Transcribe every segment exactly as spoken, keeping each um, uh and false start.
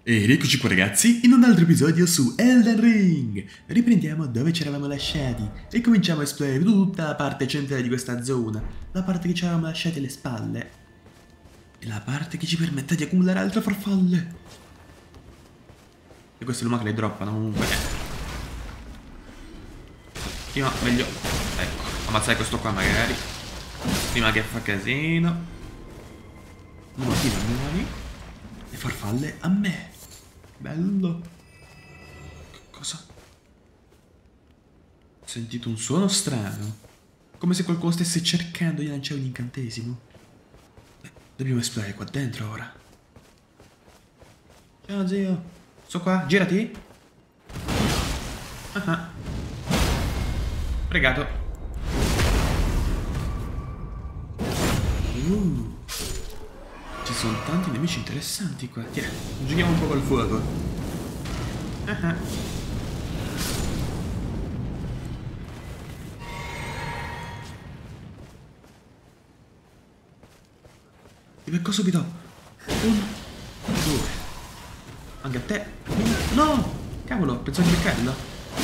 E rieccoci qua ragazzi, in un altro episodio su Elden Ring! Riprendiamo dove ci eravamo lasciati e cominciamo a esplorare tutta la parte centrale di questa zona, la parte che ci eravamo lasciati alle spalle e la parte che ci permette di accumulare altre farfalle. E questo è l'uomo che le droppano comunque. Prima, meglio, ecco, ammazzare questo qua magari, prima che fa casino. Nuovi, nuovi. Le farfalle a me. Bello. Che cosa? Ho sentito un suono strano. Come se qualcuno stesse cercando di lanciare un incantesimo. Beh, dobbiamo esplorare qua dentro ora. Ciao zio. Sto qua, girati. Ah ah. Pregato. Uh. Ci sono tanti nemici interessanti qua. Tiè, giochiamo un po' col fuoco. Ah ah. Ti becco subito. Uno, due. Anche a te. No! Cavolo, pensavo di beccarlo.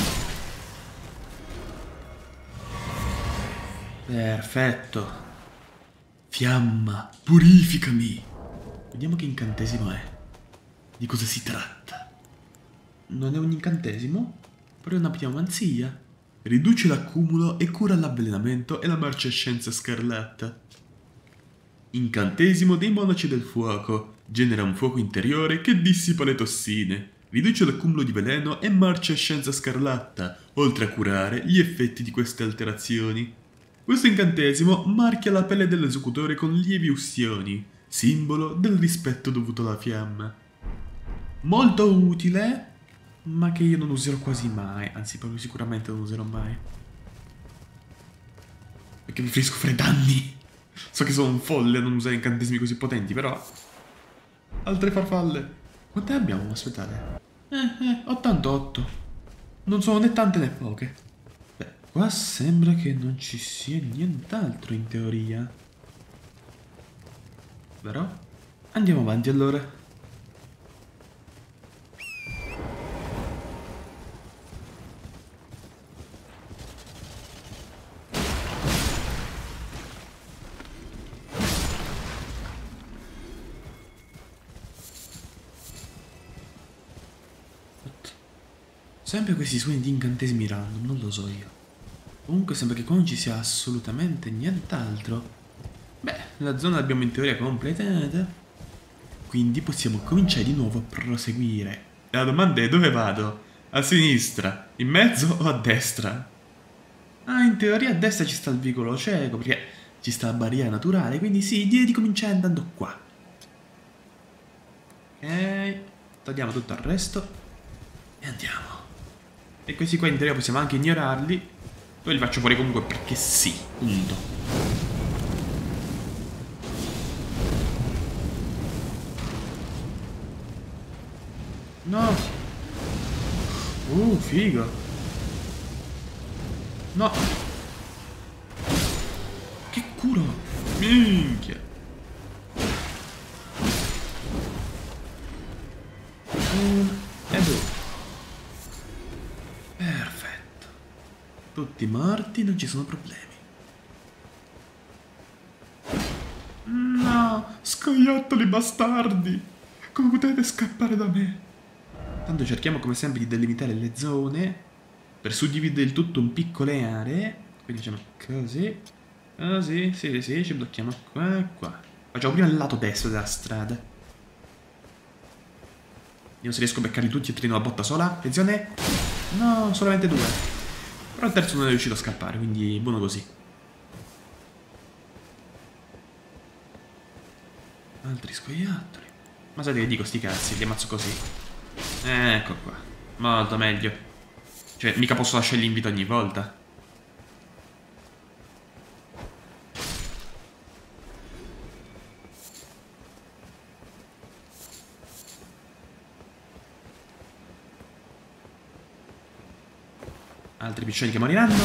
Perfetto. Fiamma, purificami. Vediamo che incantesimo è. Di cosa si tratta? Non è un incantesimo? Però è una pneumanzia. Riduce l'accumulo e cura l'avvelenamento e la marcescenza scarlatta. Incantesimo dei monaci del fuoco. Genera un fuoco interiore che dissipa le tossine. Riduce l'accumulo di veleno e marcescenza scarlatta, oltre a curare gli effetti di queste alterazioni. Questo incantesimo marchia la pelle dell'esecutore con lievi ustioni, simbolo del rispetto dovuto alla fiamma. Molto utile, ma che io non userò quasi mai, anzi proprio sicuramente non userò mai. Perché preferisco fare danni. So che sono un folle a non usare incantesimi così potenti, però... Altre farfalle. Quante abbiamo? Aspettate. Eh, eh, ottantotto. Non sono né tante né poche. Beh, qua sembra che non ci sia nient'altro in teoria. Però? Andiamo avanti allora. Sempre questi suoni di incantesimi random, non lo so io. Comunque sembra che qua non ci sia assolutamente nient'altro. Beh, la zona l'abbiamo in teoria completata. Quindi possiamo cominciare di nuovo a proseguire. La domanda è dove vado? A sinistra, in mezzo o a destra? Ah, in teoria a destra ci sta il vicolo cieco, perché ci sta la barriera naturale, quindi sì, direi di cominciare andando qua. Ok, togliamo tutto il resto e andiamo. E questi qua in teoria possiamo anche ignorarli. Poi li faccio fuori comunque perché sì, punto. No. Uh, figo. No. Che curo. Minchia. Uno e due. Perfetto. Tutti morti, non ci sono problemi. No, scoiattoli bastardi. Come potete scappare da me? Tanto cerchiamo come sempre di delimitare le zone per suddividere il tutto in piccole aree. Quindi facciamo così. Così, sì, sì, sì, ci blocchiamo qua e qua. Facciamo prima il lato destro della strada. Vediamo se riesco a beccarli tutti e tre in una botta sola. Attenzione. No, solamente due. Però il terzo non è riuscito a scappare, quindi buono così. Altri scoiattoli. Ma sai che dico sti cazzi, li ammazzo così. Ecco qua. Molto meglio. Cioè, mica posso lasciarli in vita ogni volta. Altri piccioni che moriranno.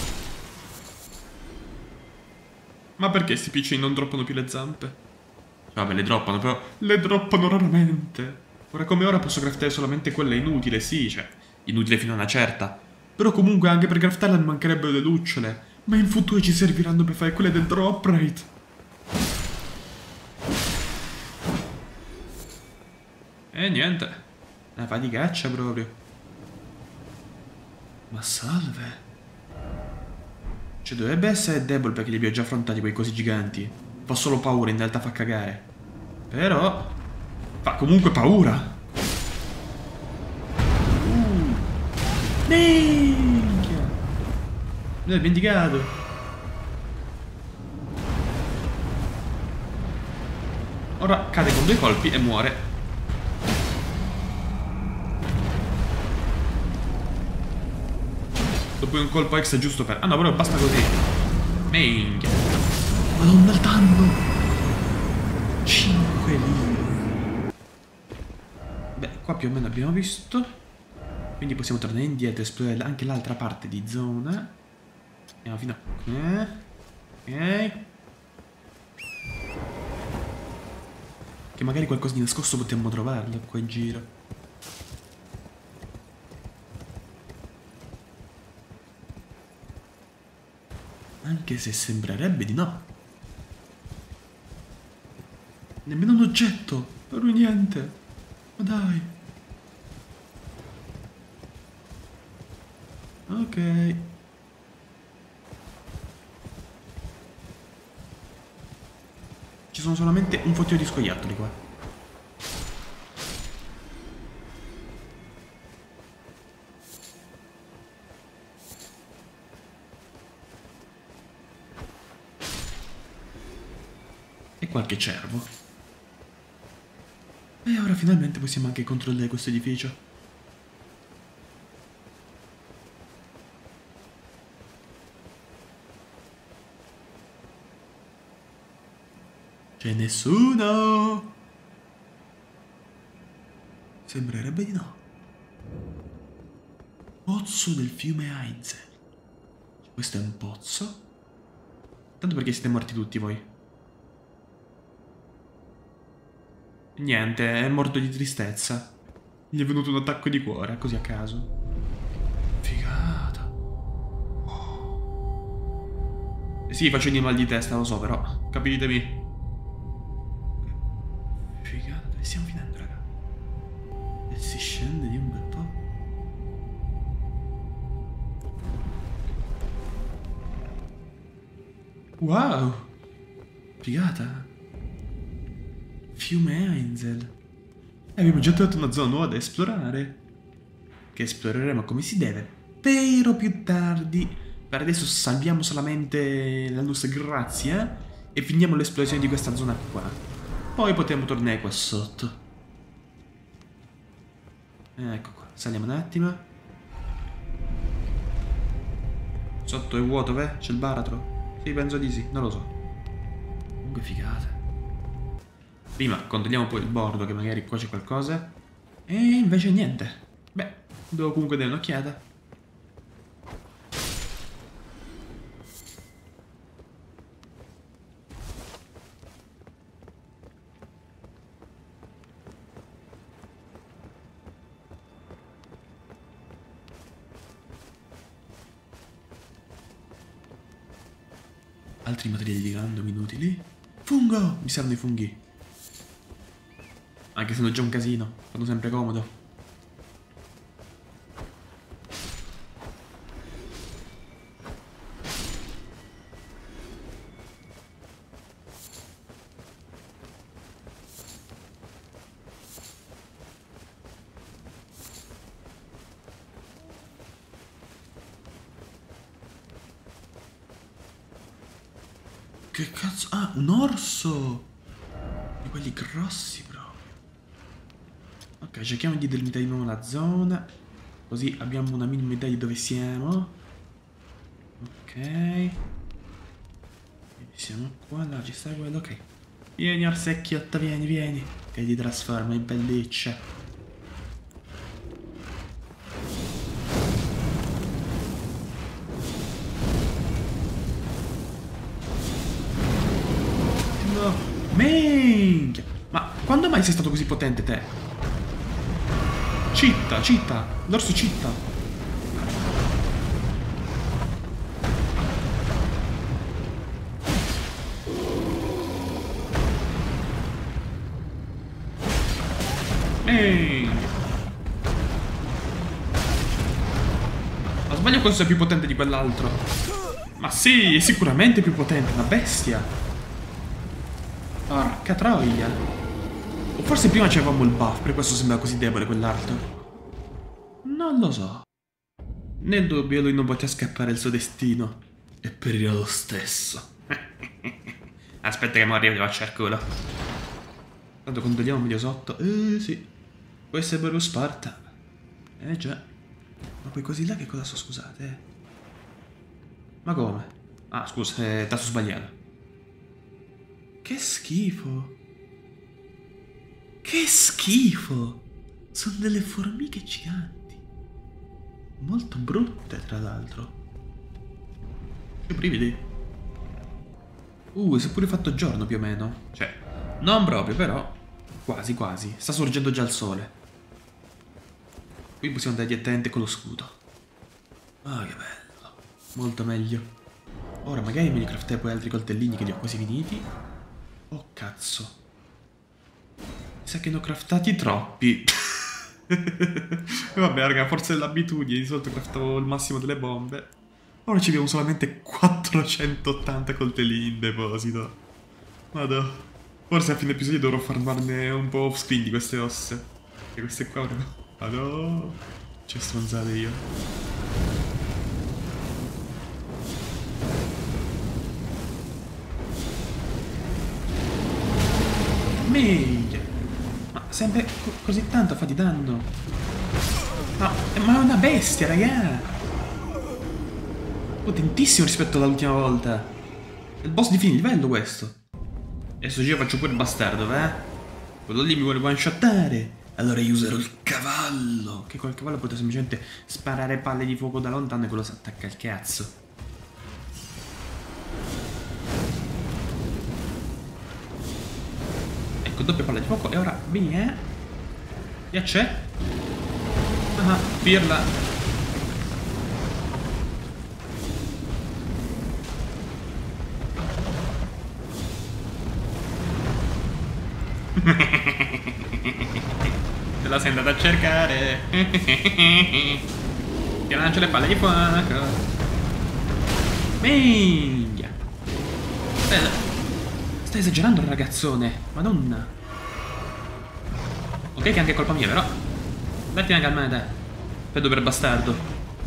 Ma perché sti piccioni non droppano più le zampe? Vabbè, le droppano, però le droppano raramente. Ora come ora posso craftare solamente quella inutile, sì, cioè, inutile fino a una certa. Però comunque anche per craftarla mi mancherebbero le lucciole. Ma in futuro ci serviranno per fare quelle del drop rate. E niente. Una faticaccia proprio. Ma salve. Cioè dovrebbe essere debole perché li abbiamo già affrontati quei cosi giganti. Fa solo paura, in realtà fa cagare. Però fa comunque paura. Uh. Minchia. Mi l'ho dimenticato. Ora cade con due colpi e muore. Dopo un colpo extra giusto per... Ah no, però basta così. Minchia. Madonna il danno. cinque lire. Beh, qua più o meno abbiamo visto. Quindi possiamo tornare indietro e esplorare anche l'altra parte di zona. Andiamo fino a qui. Ok. Che magari qualcosa di nascosto potremmo trovarlo qua in giro. Anche se sembrerebbe di no. Nemmeno un oggetto. Per niente. Ma dai. Ok. Ci sono solamente un fottio di scoiattoli qua. E qualche cervo. E ora finalmente possiamo anche controllare questo edificio. C'è nessuno? Sembrerebbe di no. Pozzo del fiume Aizel. Questo è un pozzo? Tanto perché siete morti tutti voi. Niente, è morto di tristezza. Gli è venuto un attacco di cuore, così a caso. Figata. Oh. Sì, faccio il mal di testa, lo so, però. Capitemi. Figata, dove stiamo finendo, raga? E si scende di un bel po'. Wow. Figata. Fiume Aizel. E abbiamo già trovato una zona nuova da esplorare. Che esploreremo come si deve. Però più tardi. Per adesso salviamo solamente la nostra grazia. E finiamo l'esplorazione di questa zona qua. Poi potremo tornare qua sotto. Ecco qua. Saliamo un attimo. Sotto è vuoto, beh? C'è il baratro? Sì, penso di sì. Non lo so. Comunque figata. Prima controlliamo poi il bordo, che magari qua c'è qualcosa. E invece niente. Beh, devo comunque dare un'occhiata. Altri materiali di random inutili. Fungo! Mi servono i funghi. Anche se sono già un casino, fanno sempre comodo. Che cazzo? Ah, un orso! Di quelli grossi, bro. Ok, cerchiamo di delimitare di nuovo la zona. Così abbiamo una minima idea di dove siamo. Ok. Siamo qua, là ci sta quello, ok. Vieni orsecchiotto, vieni, vieni. Che ti trasforma in pelliccia. No, minchia. mai sei stato così potente te? Citta, citta, l'orso citta. Ehi! Ma sbaglio, questo è più potente di quell'altro. Ma sì, è sicuramente più potente, una bestia. Porca troia. O forse prima c'avevamo il buff, per questo sembra così debole quell'altro. Non lo so. Nel dubbio lui non poteva scappare il suo destino. E perirà lo stesso. Aspetta che mo arrivo e faccio il culo. Tanto controlliamo meglio sotto. Eh sì. Questo è Boru Sparta. Eh già. Ma poi così là che cosa so, scusate? Eh? Ma come? Ah, scusa, è tasto sbagliato. Che schifo. Che schifo. Sono delle formiche giganti. Molto brutte, tra l'altro. Che brividi. Uh, si è pure fatto giorno più o meno. Cioè, non proprio, però. Quasi, quasi. Sta sorgendo già il sole. Qui possiamo andare direttamente con lo scudo. Ah, che bello. Molto meglio. Ora magari me li craftai poi altri coltellini che li ho quasi finiti. Oh, cazzo. Mi sa che ne ho craftati troppi. Vabbè, raga, forse è l'abitudine. Di solito craftavo il massimo delle bombe. Ora ci abbiamo solamente quattrocentottanta coltellini in deposito. Madò. Forse a fine episodio dovrò farmarne un po' off screen di queste ossa. E queste qua ora no. Madò. C'è stronzate io. Meglio. Ma sempre co così tanto fa di danno. No, ma è una bestia, raga. Potentissimo rispetto all'ultima volta. È il boss di fine livello questo. Adesso io faccio pure il bastardo, eh? Quello lì mi vuole one-shottare. Allora io userò il cavallo. Che col cavallo potete semplicemente sparare palle di fuoco da lontano e quello si attacca al cazzo. Ecco, doppia palla di fuoco e ora via. Via c'è. Ah, pirla. Te la sei andata a cercare. Ti lancio le palle di fuoco. Minchia. Stai, stai esagerando, ragazzone. Madonna. Ok che è anche colpa mia, però datti una calmata. Vedo per bastardo.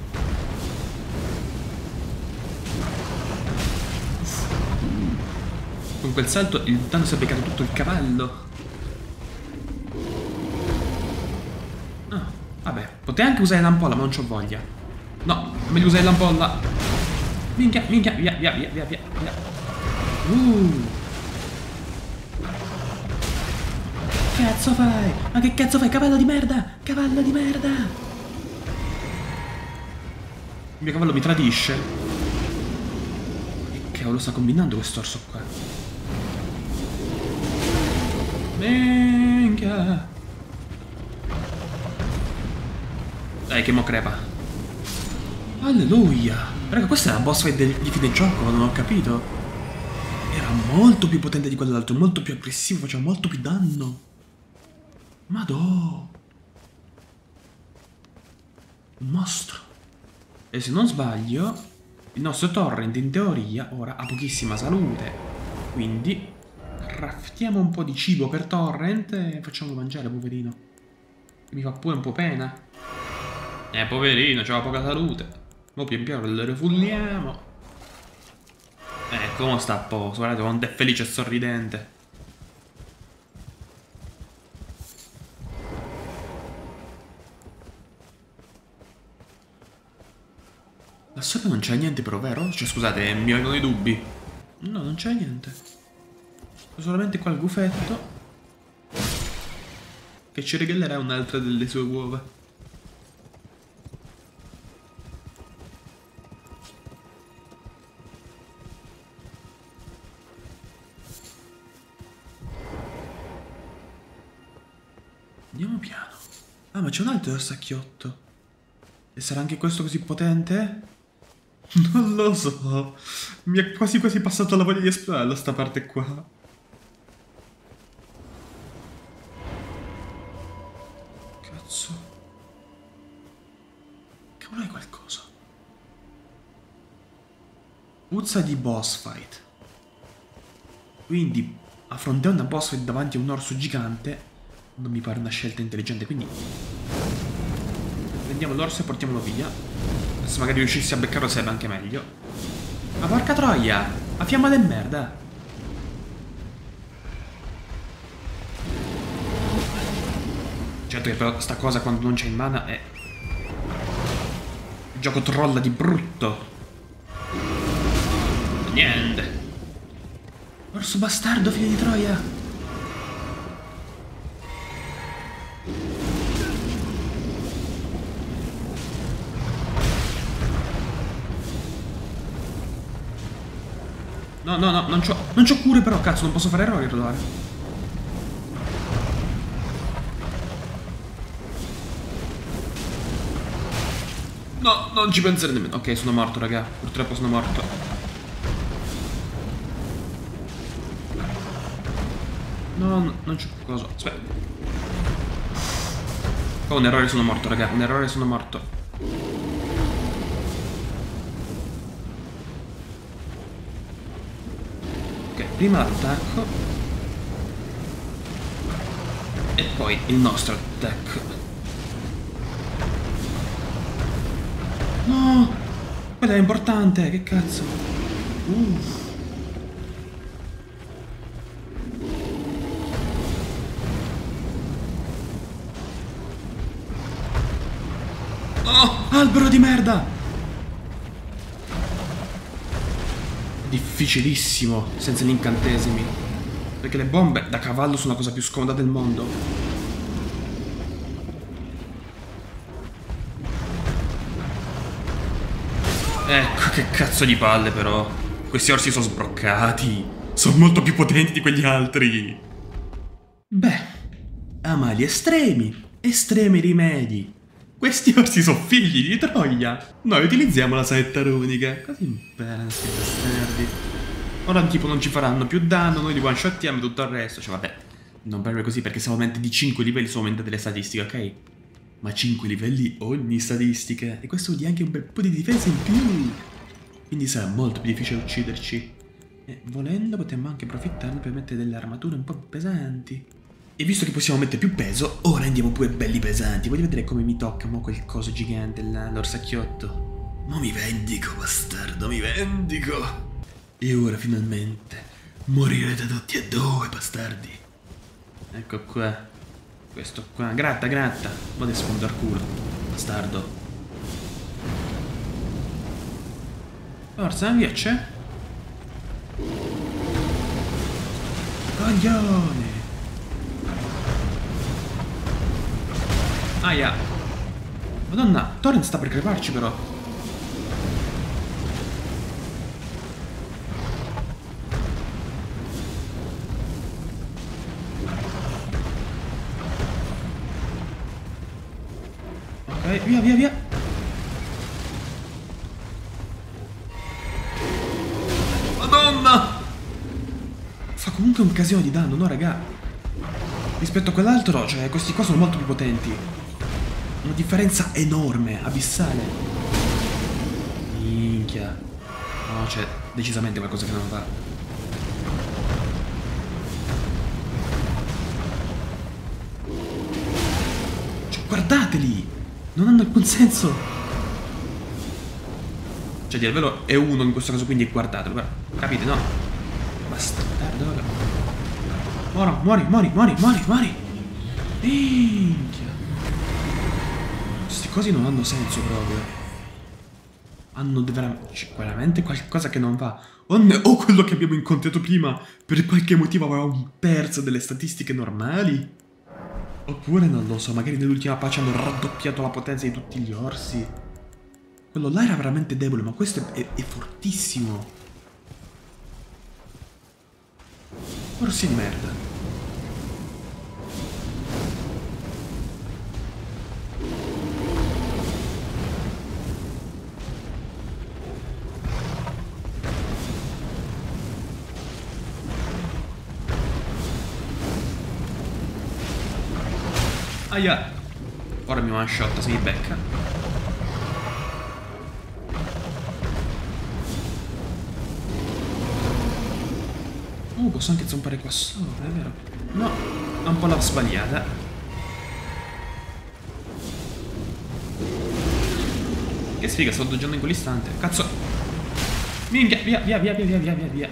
Con quel salto il danno si è beccato tutto il cavallo. Vabbè, potete anche usare l'ampolla, ma non c'ho voglia. No, meglio usare l'ampolla. Minchia, minchia, via, via, via, via, via. Uh. Che cazzo fai? Ma che cazzo fai? Cavallo di merda! Cavallo di merda! Il mio cavallo mi tradisce. Che cavolo sta combinando quest'orso qua? Minchia! Dai che mo crepa. Alleluia. Raga, questa è la boss fight di fine gioco, non ho capito. Era molto più potente di quell'altro, molto più aggressivo, faceva molto più danno. Madò. Un mostro. E se non sbaglio, il nostro torrent in teoria ora ha pochissima salute. Quindi craftiamo un po' di cibo per torrent e facciamolo mangiare, poverino. Mi fa pure un po' pena. Eh, poverino, c'aveva poca salute. Mo pian piano lo refulliamo. Ecco, mo sta a posto. Guardate quanto è felice e sorridente. Là sopra non c'è niente però, vero? Cioè, scusate, mi vengono i dubbi. No, non c'è niente. C'è solamente qua il gufetto che ci regalerà un'altra delle sue uova. piano. Ah, ma c'è un altro orsacchiotto. E sarà anche questo così potente? Non lo so. Mi è quasi quasi passato la voglia di esplorarla sta parte qua. Cazzo. Cavolo, è qualcosa. Puzza di boss fight. Quindi affrontare una boss fight davanti a un orso gigante non mi pare una scelta intelligente, quindi prendiamo l'orso e portiamolo via. Se magari riuscissi a beccarlo sarebbe anche meglio. Ma porca troia! A fiamma del merda! Certo che però sta cosa quando non c'è in mana è... Il gioco trolla di brutto. Niente. Orso bastardo, figlio di troia! No, no, no, non c'ho non c'ho cure però, cazzo, non posso fare errori a rodare. No, non ci pensare nemmeno. Ok, sono morto, raga. Purtroppo sono morto. No, no non c'ho cosa. Aspetta. Oh, un errore sono morto, raga. Un errore sono morto. Prima l'attacco e poi il nostro attacco. No! Quella è importante, che cazzo? Uff. Oh! Albero di merda! Difficilissimo senza gli incantesimi, perché le bombe da cavallo sono la cosa più scomoda del mondo. Ecco che cazzo di palle però. Questi orsi sono sbroccati. Sono molto più potenti di quegli altri. Beh, a mali estremi, estremi rimedi. Questi orsi sono figli di troia. Noi utilizziamo la saetta runica. Così bene, questi bastardi. Ora tipo non ci faranno più danno, noi li one shottiamo e tutto il resto. Cioè vabbè, non proprio così perché se aumenti di cinque livelli sono aumentate le statistiche, ok? Ma cinque livelli ogni statistica. E questo vuol dire anche un bel po' di difesa in più. Quindi sarà molto più difficile ucciderci. E volendo potremmo anche approfittarne per mettere delle armature un po' più pesanti. E visto che possiamo mettere più peso, ora andiamo pure belli pesanti. Voglio vedere come mi tocca mo quel coso gigante, l'orsacchiotto. Mo mi vendico, bastardo, mi vendico. E ora finalmente morirete tutti e due, bastardi. Ecco qua. Questo qua. Gratta, gratta. Mo ti sfondo al culo, bastardo. Forza, via c'è. Coglione. Aia. Madonna, Torrent sta per creparci però. Ok, via, via, via. Madonna! Fa comunque un casino di danno, no raga? Rispetto a quell'altro, cioè, questi qua sono molto più potenti. Una differenza enorme, abissale. Minchia. No, c'è decisamente qualcosa che non va. Cioè, guardateli! Non hanno alcun senso. Cioè, dire il vero è uno in questo caso, quindi guardatelo. Però, capite, no? Bastardo. Muori, muori, muori, muori, muori, muori. Minchia. Queste cose non hanno senso proprio. Hanno veramente, cioè, veramente qualcosa che non va. O, ne, o quello che abbiamo incontrato prima per qualche motivo aveva un terzo delle statistiche normali. Oppure non lo so, magari nell'ultima patch hanno raddoppiato la potenza di tutti gli orsi. Quello là era veramente debole, ma questo è, è, è fortissimo. Orsi di merda. Aia. Ora mi one shot se mi becca. Uh, posso anche zompare qua sopra, è vero? No, è un po' la sbagliata. Che sfiga, sto doggiando in quell'istante. Cazzo. Minchia, via, via, via, via, via, via, via, via.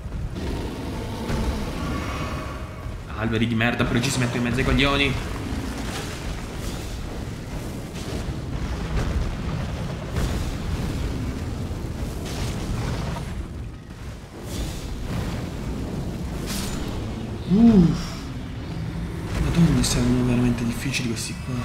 Alberi di merda, pure ci si metto in mezzo ai coglioni. Uff. Madonna, saranno veramente difficili questi qua.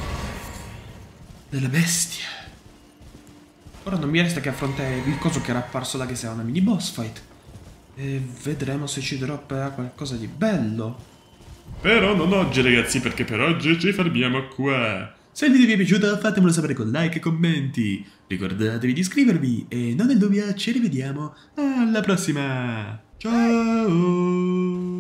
Delle bestie. Ora non mi resta che affrontare il coso che era apparso là, che sarà una mini boss fight. E vedremo se ci dropperà qualcosa di bello. Però non oggi ragazzi, perché per oggi ci fermiamo qua. Se il video vi è piaciuto fatemelo sapere con like e commenti. Ricordatevi di iscrivervi e non nel dubbio ci rivediamo alla prossima. Ciao!